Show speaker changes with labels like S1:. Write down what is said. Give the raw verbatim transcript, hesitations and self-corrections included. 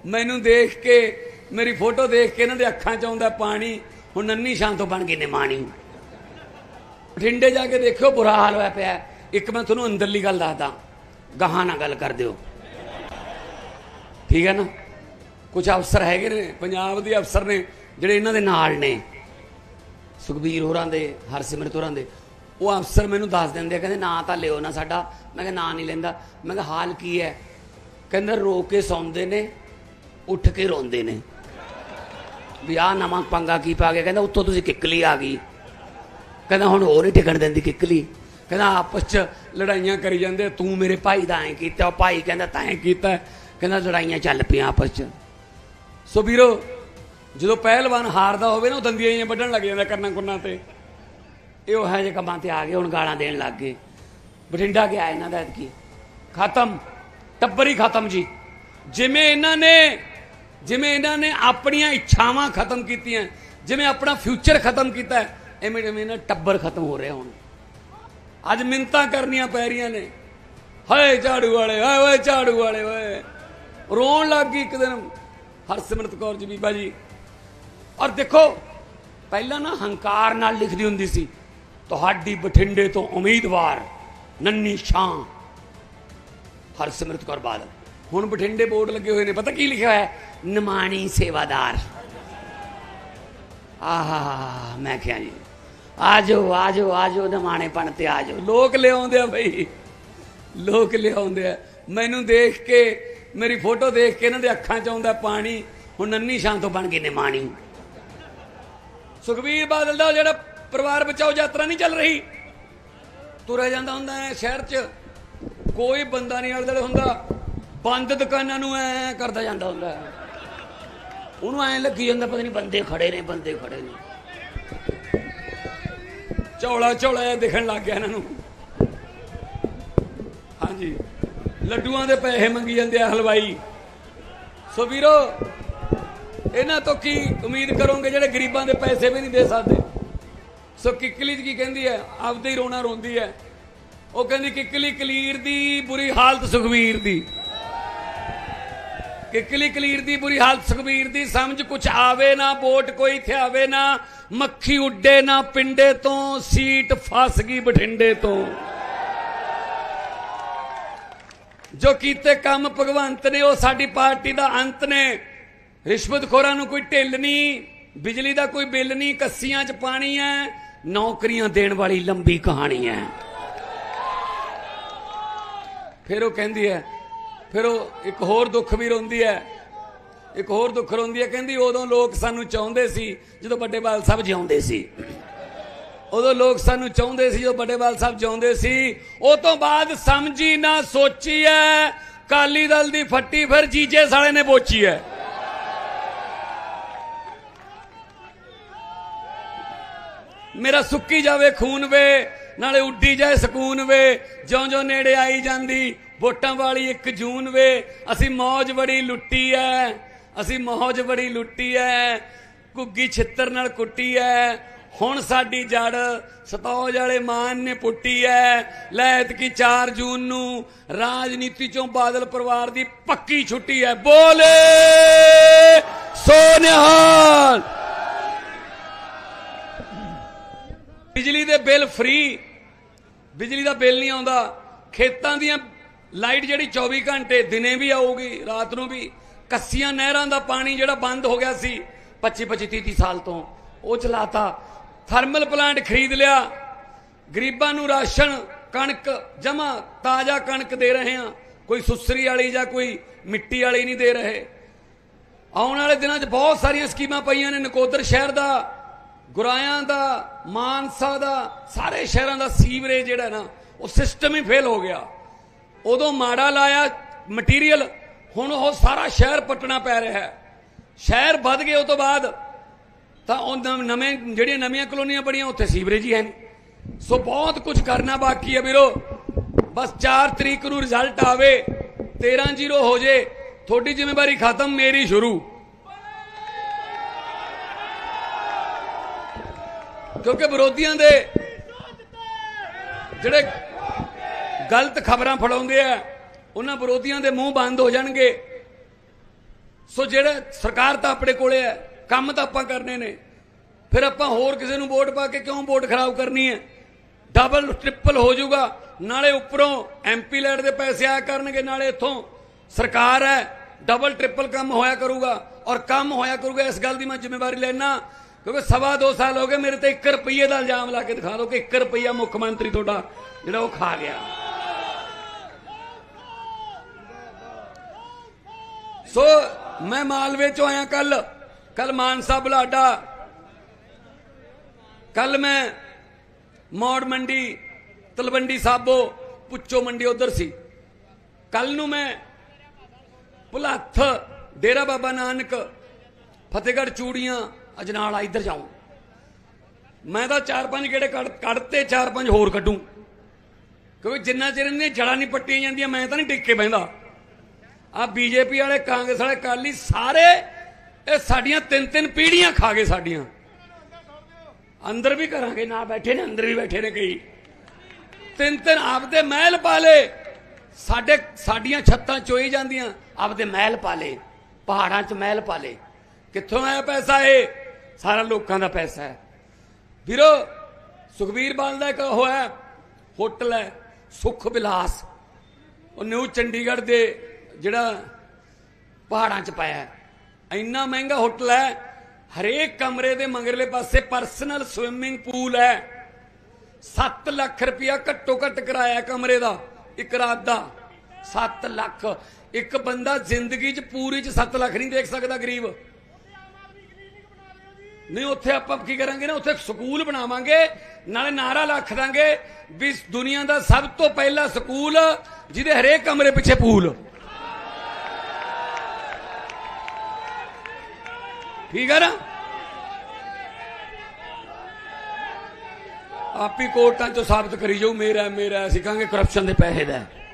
S1: मैनू देख के मेरी फोटो देख के इन्हां दे अखां च आउंदा पानी। हुण नन्नी शां तो बन गई निमाणी। बठिंडे जाके देखियो बुरा हाल होया पिया। एक मैं तुहानूं अंदरली गल दसदा, गहां ना गल कर दिओ, ठीक है ना। कुछ अफसर हैगे ने पंजाब दे अफसर ने जिहड़े इन्हां दे नाल ने, सुखबीर होरां दे, हरसिमरत होरां दे, वो अफसर मैनूं दस दिंदे, कहंदे ना तां लिओ ना साडा। मैं कहा ना नहीं लैंदा। मैं कहा हाल की है? कहंदा रो के सौंदे ने, उठ के रोंदे ने भी आ नवां पंगा की पा गया। कहंदा उत्तों तुसीं किकली आ गई। कहंदा हुण होर नहीं टिकण दिंदी किकली। कहंदा आपस च लड़ाइयां करी जांदे, तू मेरे भाई दा ऐं कीता, भाई कहंदा तैं कीता। कहंदा लड़ाइयां चल पियां आपस च। सो वीरो जो पहलवान हारदा होवे ना, दंदियां जिहियां वड्ढण लग जांदा करना कुन्ना ते। ये उहो जे कामां ते आ गए, हुण गालां देण लग गए। बठिंडा गया इन्हां दा ऐतकी खत्म, टब्बर ही खत्म जी। जिवें इन्हां ने जिवें इन्हां ने अपणियां इच्छावां खत्म कीतियां, जिवें अपना फ्यूचर खत्म कीता, इवें इवें इन्हां टब्बर खत्म हो रहा। हुण अज मिन्नतां करनियां पै रहियां ने, हाय झाड़ू वाले, हाय ओए झाड़ू वाले, ओए रोण लग गई एक दिन हरसिमरत कौर जी बीबा जी। और देखो पहला ना हंकार नाल लिखदी हुंदी सी, तुहाडी बठिंडे तो उम्मीदवार नन्नी शां हरसिमरत कौर बादल। हुण बठिंडे बोर्ड लगे हुए ने, पता की लिखा है? निमाणी सेवादार। आहा मैं क्या जी, आ जाओ आ जाओ आ जाओ निमाणेपण ते आ जाओ। लोग ले आउंदे आ बई, लोग ले आउंदे आ। मैनू देख के मेरी फोटो देख के इन्हां दे अखां च आउंदा पानी। हुण नन्नी शां तो बन गई निमाणी। सुखबीर बादल दा जिहड़ा परिवार बचाओ यात्रा नहीं चल रही, तुरिया जांदा हुंदा है शहर च, कोई बंदा नहीं आले दुआले हुंदा, बंद दुकानां नूं ऐ करदा जांदा हुंदा है। उहनूं ऐ लगी जांदा पता नहीं बंदे खड़े ने, बंदे खड़े ने। झोला झोला दिखण लग गया इन्हां नूं। हाँ जी, लड्डूआं दे पैसे मंगी जांदे आ हलवाई। सो वीरो इन्हां तो की उम्मीद करोगे जिहड़े गरीबां दे पैसे भी नहीं दे सकदे। सो किकली की कहंदी है आपदे ही रोना रोंदी है। वो कहंदी किकली कलीर दी बुरी हालत सुखबीर दी, किकली कलीर दी बुरी हालत सुखबीर दी। समझ कुछ आवे ना, वोट कोई थियावे ना, मक्खी उड्डे ना पिंडे तो, सीट फस गई बठिंडे तो। जो कीते काम भगवंत ने, वो साडी पार्टी दा अंत ने। रिश्वतखोरां नूं कोई ढिल नहीं, बिजली दा कोई बिल नहीं, कस्सियां च पानी है, नौकरियां देण वाली लंबी कहानी है। फिर वो कहंदी है, फिर वो एक होर दुख भी रोंदी है, एक होर दुख रोंदी है। कहंदी उदों लोग सानू चाहुंदे सी जदों बड़े बाल साहब जिउंदे सी, उदों लोग सानू चाहुंदे सी जदों बड़े बाल साहब जिउंदे सी। उस तो बाद समझी ना सोची है, काली दल दी फट्टी फिर जीजे साले ने बोची है। मेरा सुक्की जावे खून वे, नाले उड्डी जाए सकून वे, ज्यों ज्यों नेड़े आई जांदी वोटां वाली एक जून वे। असी मौज बड़ी लुट्टी है, असी मौज बड़ी लुट्टी है, घुग्गी छित्तर नाल कुट्टी है। हुण साडी जड़ सतौज वाले मान ने पुट्टी है। लैत की चार जून नू राजनीति चों बादल परिवार दी पक्की छुट्टी है। बोले सो निहाल। बिजली दे बिल फ्री, बिजली दा बिल नहीं आउंदा। खेतां दियां लाइट जिहड़ी चौबी घंटे दिने भी आऊगी रात नूं भी। कस्सियां नहरां दा पानी जिहड़ा बंद हो गया सी पच्ची पच्ची तीह तीह साल तो, वो चलाता। थर्मल प्लांट खरीद लिया। गरीबां नूं राशन कणक जमा ताज़ा कणक दे रहे हैं, कोई सुसरी वाली जां कोई मिट्टी वाली नहीं दे रहे। आउण वाले दिनां 'च बहुत सारियां स्कीमां पईयां ने। नकोदर शहर दा, गुरायां दा, मानसा दा, सारे शहरां दा सीवरेज जिहड़ा ना वो सिस्टम ही फेल हो गया। उदों माड़ा लाया मटीरियल, हुण वो सारा शहर पटना पै रहा है। शहर वध गए उस तो बाद तो नवें जिहड़ियां नवीं कलोनियां बणियां उत्थे सीवरेज ही है नहीं। सो बहुत कुछ करना बाकी है वीरो। बस चार तरीक नूं रिजल्ट आवे, तेरह जीरो हो जाए, थोड़ी जिम्मेवारी खत्म, मेरी शुरू। क्योंकि विरोधियों दे जिहड़े गलत खबरां फड़ाउंदे आ, उन्हां विरोधियों दे मुंह बंद हो जाणगे। सो जेड़ा सरकार तो अपने कोले है, काम तो आपां करने ने, फिर आपां होर किसी नूं वोट पा के क्यों वोट खराब करनी है। डबल ट्रिपल हो जाऊगा, नाले उपरों एम पी लैट के पैसे आया करनगे, नाले इत्थों सरकार है, डबल ट्रिपल काम होया करूगा और काम होया करूगा। इस गल की मैं जिम्मेवारी लेना, क्योंकि सवा दो साल हो गए मेरे तो एक रुपये का इल्जाम ला के दिखा दो कि एक रुपया मुख्यमंत्री थोड़ा जिहड़ा वो खा गया। सो मैं मालवे चो आया, कल कल मानसा बुलाडा, कल मैं मौड़ मंडी, तलवंडी साबो, पुच्चो मंडी उधर सी। कल नूं मैं भुलत्थ, डेरा बाबा नानक, फतेहगढ़ चूड़ियां, अजनाला इधर जाऊं। मैं तो चार पांच गेड़े कड़ते, चार पांच होर कड्डूं, क्योंकि जिन्ना चिर इन्हें जड़ा नहीं पट्टियां जांदियां मैं तो नहीं टिक के बहिंदा। आ बीजेपी वाले, कांग्रेस वाले, अकाली सारे ये साडियां तीन तीन पीढ़ियां खा गए। साडियां अंदर भी करांगे, ना बैठे ने, अंदर भी बैठे ने कई, तीन तीन आपदे महल पाले, साडे साडियां छत्तां चोई जांदियां, आपदे महल पाले, पहाड़ां च महल पाले। कित्थों आया पैसा? ये सारा लोकां दा पैसा है वीरो। सुखबीर बाल दा इक होया होटल है सुख विलास, वो न्यू चंडीगढ़ दे जिहड़ा पहाड़ां च पाया, इन्ना महंगा होटल है। हरेक कमरे दे मंगरले पासे पर्सनल स्विमिंग पूल है। सत्त लख रुपया घट्टो घट्ट किराया कमरे का, एक रात का सत्त लख। एक बंदा जिंदगी च पूरी च सत्त लख नहीं देख सकता गरीब। नहीं उत्थे आपां की करांगे ना, उत्थे स्कूल बनावांगे, नाले नारा लख दांगे भी दुनिया का सब तो पहला स्कूल जिहदे हरेक कमरे पिछे पूल। ठीक है ना? आप ही कोर्टां चो साबित करी जाओ मेरा मेरा, असीं कहांगे करप्शन दे पैसे दा।